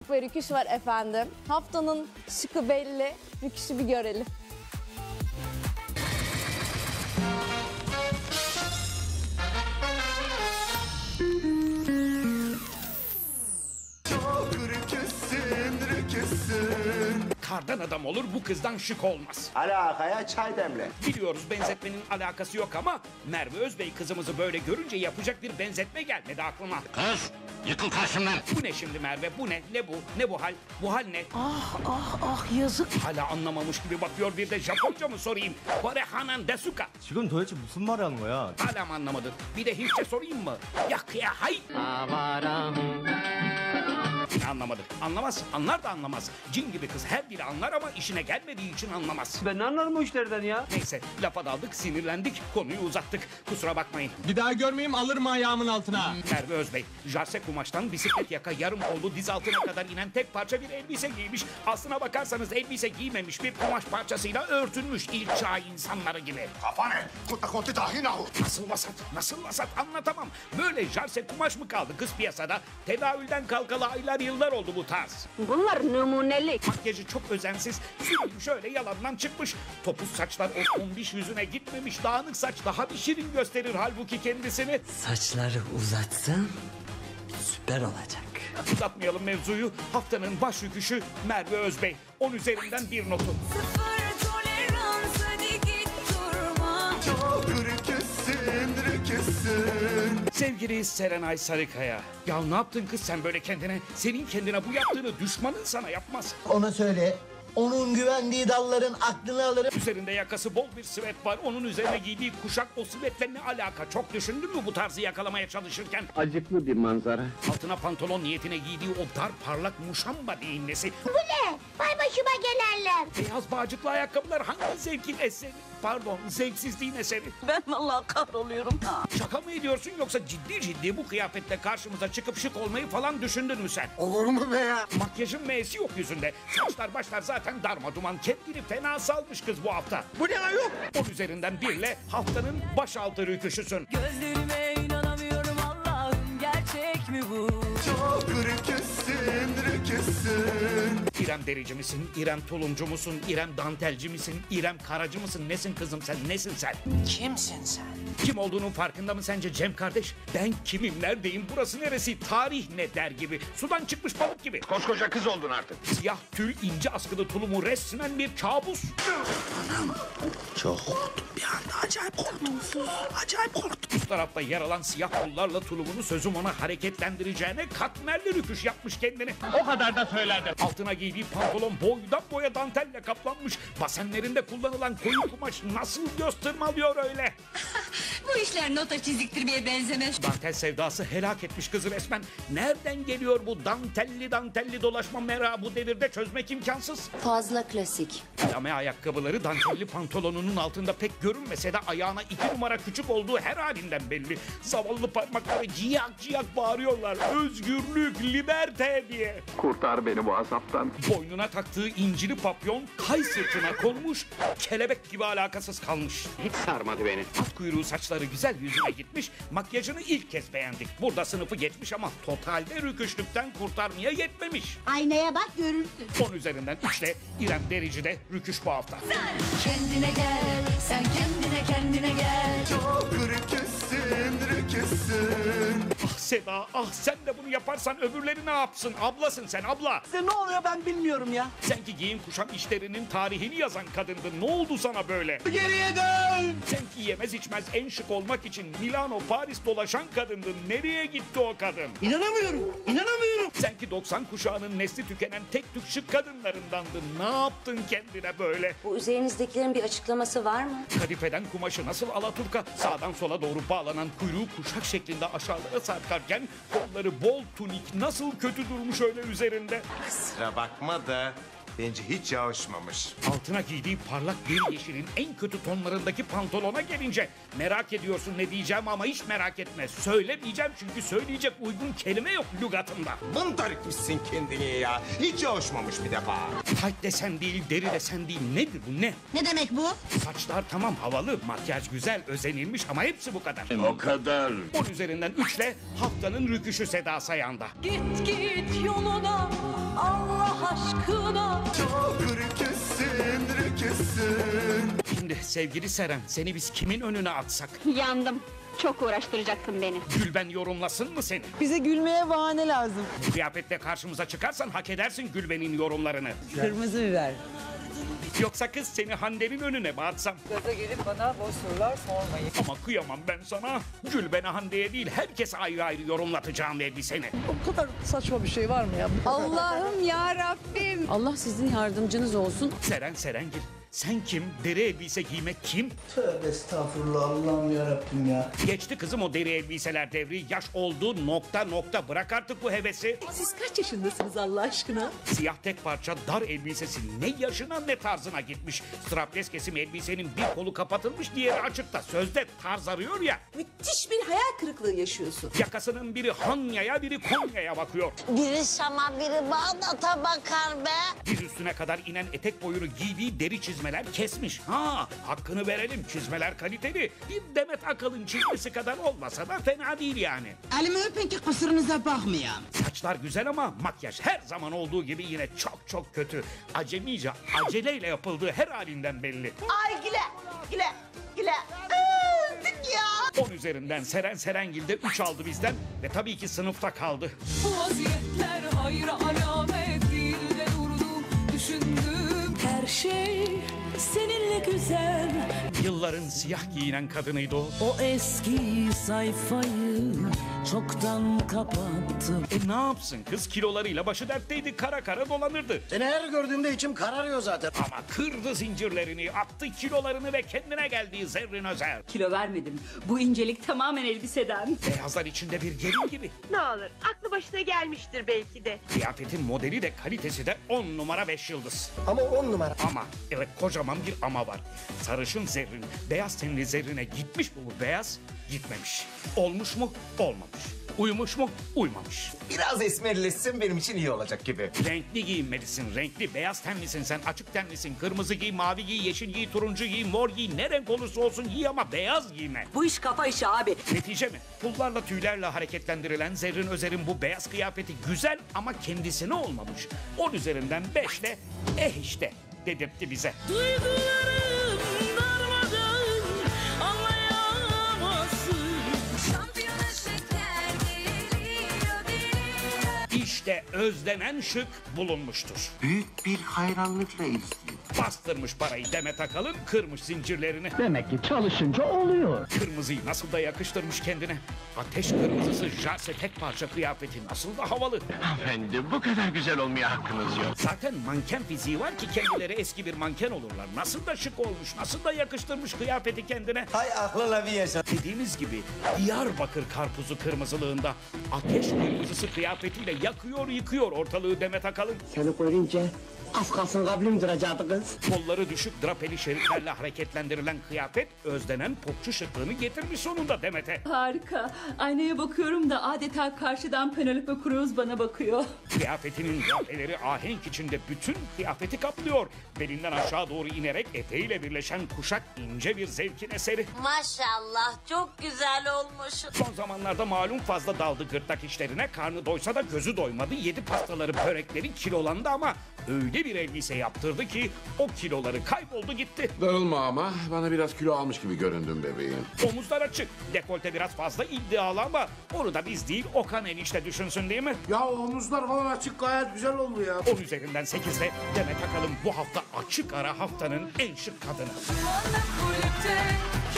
Ve rüküş var efendim. Haftanın şıkı belli. Rüküşü bir görelim. Kardan adam olur, bu kızdan şık olmaz. Alakaya çay demle. Biliyoruz benzetmenin alakası yok ama Merve Özbey kızımızı böyle görünce yapacak bir benzetme gelmedi aklıma. Kız yıkıl karşımdan. Bu ne şimdi Merve? Bu ne? Ne bu? Ne bu hal? Bu hal ne? Ah yazık. Hala anlamamış gibi bakıyor, bir de Japonca mı sorayım? Korehanan desuka. 지금 도대체 무슨 말을 하는 거야? Hala mı anlamadın? Bir de Hintçe sorayım mı? Yakıya hay. Anlamadı. Anlamaz. Anlar da anlamaz. Cin gibi kız her biri anlar ama işine gelmediği için anlamaz. Ben ne anlarım o işlerden ya? Neyse, lafa daldık, sinirlendik, konuyu uzattık. Kusura bakmayın. Bir daha görmeyeyim alırım ayağımın altına. Merve Özbey, jarse kumaştan bisiklet yaka yarım kollu diz altına kadar inen tek parça bir elbise giymiş. Aslına bakarsanız elbise giymemiş, bir kumaş parçasıyla örtünmüş, ilk çağ insanları gibi. Kafa ne? Kutta konti dahi nahu. Nasıl vasat, nasıl vasat anlatamam. Böyle jarse kumaş mı kaldı kız piyasada? Tedavülden kalkalı aylar yıllar oldu bu tarz. Bunlar numunelik. Makyajı çok özensiz, sürüm şöyle yalandan çıkmış. Topuz saçlar o tombiş yüzüne gitmemiş, dağınık saç daha bir şirin gösterir halbuki kendisini. Saçları uzatsın süper olacak. Uzatmayalım mevzuyu. Haftanın baş yüküşü Merve Özbey. 10 üzerinden bir notu. Sıfır tolerans, hadi git durma. Sevgili Serenay Sarıkaya. Ya ne yaptın kız sen böyle kendine? Senin kendine bu yaptığını düşmanın sana yapmaz. Ona söyle. Onun güvendiği dalların aklını alırım. Üzerinde yakası bol bir sivet var. Onun üzerine giydiği kuşak o sivetle ne alaka? Çok düşündün mü bu tarzı yakalamaya çalışırken? Acıklı bir manzara. Altına pantolon niyetine giydiği o dar parlak muşamba neyin nesi? Bu ne? Vay başıma gelenler. Beyaz bağcıklı ayakkabılar hangi zevkin eseri? Pardon, zevksizliğin eseri. Ben vallahi kahroluyorum. Şaka mı ediyorsun yoksa ciddi bu kıyafetle karşımıza çıkıp şık olmayı falan düşündün mü sen? Olur mu be ya? Makyajın M'si yok yüzünde. Saçlar başlar zaten darmaduman. Kendini fena salmış kız bu hafta. Bu ne ayol? 10 üzerinden 1'le haftanın başaltı rüküşüsün. Gözlerime inanamıyorum Allah'ım, gerçek mi bu? İrem Derici misin? İrem Tulumcu musun? İrem Dantelci misin? İrem Karacı mısın? Nesin kızım sen? Nesin sen? Kimsin sen? Kim olduğunun farkında mı sence Cem kardeş? Ben kimim, neredeyim, burası neresi, tarih ne der gibi. Sudan çıkmış balık gibi. Koskoca kız oldun artık. Siyah tül ince askılı tulumu resmen bir kabus. Çok korktum bir anda acayip korktum. Acayip korktum. Üst tarafta yer alan siyah pullarla tulumunu sözüm ona hareketlendireceğine katmerli rüküş yapmış kendini. O kadar da söylerdim. Altına giydiği pantolon boydan boya dantelle kaplanmış. Basenlerinde kullanılan koyu kumaş nasıl göz tırmalıyor öyle. Bu işler nota çiziktirmeye benzemez. Dantel sevdası helak etmiş kızı resmen. Nereden geliyor bu dantelli dolaşma merakı bu devirde çözmek imkansız. Fazla klasik. Lame ayakkabıları dantelli pantolonunun altında pek görünmese de ayağına 2 numara küçük olduğu her halinden belli. Zavallı parmakları ciyak bağırıyorlar. Özgürlük, liberte diye. Kurtar beni bu azaptan. Boynuna taktığı incili papyon kay sırtına konmuş, kelebek gibi alakasız kalmış. Hiç sarmadı beni. At kuyruğu saçları güzel yüzüne gitmiş, makyajını ilk kez beğendik. Burada sınıfı geçmiş ama totalde rüküşlükten kurtarmaya yetmemiş. Aynaya bak görürsün. 10 üzerinden 3'te İrem Derici'de rüküş bu hafta. Kendine gel, sen kendine gel. Ah Seda, ah sen de bunu yaparsan öbürleri ne yapsın? Ablasın sen abla. Size ne oluyor ben bilmiyorum ya. Sen ki giyim kuşam işlerinin tarihini yazan kadındın. Ne oldu sana böyle? Geriye dön. Sen ki yemez içmez en şık olmak için Milano, Paris dolaşan kadındın. Nereye gitti o kadın? İnanamıyorum. Sen ki 90 kuşağının nesli tükenen tek tük şık kadınlarındandın. Ne yaptın kendine böyle? Bu üzerinizdekilerin bir açıklaması var mı? Kadifeden kumaşı nasıl alaturka sağdan sola doğru bağlanan kuyruğu kuşak şeklinde aşağılara sarkarken kolları bol tunik nasıl kötü durmuş öyle üzerinde. Kusura bakma da bence hiç yağışmamış. Altına giydiği parlak bir yeşilin en kötü tonlarındaki pantolona gelince merak ediyorsun ne diyeceğim ama hiç merak etme. Söylemeyeceğim çünkü söyleyecek uygun kelime yok lügatımda. Mıntar etmişsin kendini ya. Hiç yağışmamış bir defa. Tayt desen değil, deri desen değil. Nedir bu ne? Ne demek bu? Saçlar tamam havalı, makyaj güzel, özenilmiş ama hepsi bu kadar. O kadar. 10 üzerinden 3'le haftanın rüküşü Seda Sayan'da. Git yoluna, aşkına. Şimdi sevgili Seren, seni biz kimin önüne atsak? Yandım. Çok uğraştıracaksın beni. Gülben yorumlasın mı seni? Bize gülmeye bahane lazım. Kıyafetle karşımıza çıkarsan hak edersin Gülben'in yorumlarını. Kırmızı biber. Yoksa kız seni Hande'nin önüne mi atsam? Gaza gelip bana boş sorular sormayın. Ama kıyamam ben sana. Gülben'e Hande'ye değil herkes ayrı ayrı yorumlatacağım elbiseni. O kadar saçma bir şey var mı ya? Allah'ım ya Rabbim. Allah sizin yardımcınız olsun. Seren Serengil. Sen kim? Deri elbise giymek kim? Tövbe estağfurullah Allah'ım yarabbim ya. Geçti kızım o deri elbiseler devri. Yaş oldu nokta. Bırak artık bu hevesi. Siz kaç yaşındasınız Allah aşkına? Siyah tek parça dar elbisesi ne yaşına ne tarzına gitmiş. Strapless kesim elbisenin bir kolu kapatılmış diğeri açıkta. Sözde tarz arıyor ya. Müthiş bir hayal kırıklığı yaşıyorsun. Yakasının biri Hanya'ya biri Konya'ya bakıyor. Biri Şam'a biri Bağdat'a bakar be. Bir üstüne kadar inen etek boyunu giydiği deri çizmeler kesmiş. Ha, hakkını verelim, çizmeler kaliteli. Bir Demet Akalın çizmesi kadar olmasa da fena değil yani. Elimi öpün ki kusurunuza bakmayayım. Saçlar güzel ama makyaj her zaman olduğu gibi yine çok kötü. Acemice aceleyle yapıldığı her halinden belli. Ay güle. Öldük ya. 10 üzerinden Seren Serengil'de 3 aldı bizden ve tabii ki sınıfta kaldı. Bu vaziyetler hayra alamet değil de durdum düşündüm. Her şey seninle güzel. Yılların siyah giyinen kadınıydı o. O eski sayfayı çoktan kapattım. Ne yapsın kız kilolarıyla başı dertteydi kara dolanırdı. Seni her gördüğümde içim kararıyor zaten. Ama kırdı zincirlerini, attı kilolarını ve kendine geldiği Zerrin Özer. Kilo vermedim. Bu incelik tamamen elbiseden. Beyazlar içinde bir gelin gibi. Ne olur aklı başına gelmiştir belki de. Kıyafetin modeli de kalitesi de 10 numara 5 yıldız. Ama 10 numara. Ama evet kocaman bir ama var. Sarışın Zerrin, beyaz tenli Zerrin'e gitmiş mi bu beyaz? Gitmemiş. Olmuş mu? Olmamış. Uyumuş mu? Uymamış. Biraz esmerleşsin benim için iyi olacak gibi. Renkli giyinmelisin. Renkli, beyaz tenlisin sen, açık tenlisin. Kırmızı giy, mavi giy, yeşil giy, turuncu giy, mor giy. Ne renk olursa olsun giy ama beyaz giyme. Bu iş kafa işi abi. Netice mi? Pullarla tüylerle hareketlendirilen Zerrin Özer'in bu beyaz kıyafeti güzel ama kendisine olmamış. 10 üzerinden 5'le işte dedirtti bize. Duygularım darmadan anlayamazsın. Şampiyona şeker geliyor. İşte özlenen şık bulunmuştur. Büyük bir hayranlıkla izliyor. Bastırmış parayı Demet Akalın, kırmış zincirlerini. Demek ki çalışınca oluyor. Kırmızıyı nasıl da yakıştırmış kendine. Ateş kırmızısı jarse tek parça kıyafeti nasıl da havalı. Hanımefendi bu kadar güzel olmaya hakkınız yok. Zaten manken fiziği var ki kendileri eski bir manken olurlar. Nasıl da şık olmuş, nasıl da yakıştırmış kıyafeti kendine. Hay aklına bir yaşa. Dediğimiz gibi Diyarbakır karpuzu kırmızılığında ateş kırmızısı kıyafetiyle yakıyor yıkıyor ortalığı Demet Akalın. Seni görünce az kalsın kablim duracaktı kız. Kolları düşük drapeli şeritlerle hareketlendirilen kıyafet özlenen popçu şıklığını getirmiş sonunda Demet'e. Harika. Aynaya bakıyorum da adeta karşıdan Penelope Cruz bana bakıyor. Kıyafetinin drapeleri ahenk içinde bütün kıyafeti kaplıyor. Belinden aşağı doğru inerek eteğiyle birleşen kuşak ince bir zevkin eseri. Maşallah çok güzel olmuş. Son zamanlarda malum fazla daldı gırtlak işlerine. Karnı doysa da gözü doymadı. Yedi pastaları, börekleri kilolandı ama öyle bir elbise yaptırdı ki o kiloları kayboldu gitti. Darılma ama bana biraz kilo almış gibi göründün bebeğim. Omuzlar açık. Dekolte biraz fazla iddialı ama onu da biz değil Okan enişte düşünsün değil mi? Ya omuzlar falan açık gayet güzel oldu ya. 10 üzerinden 8'de Demet Akalın bu hafta açık ara haftanın en şık kadını. Kulüpte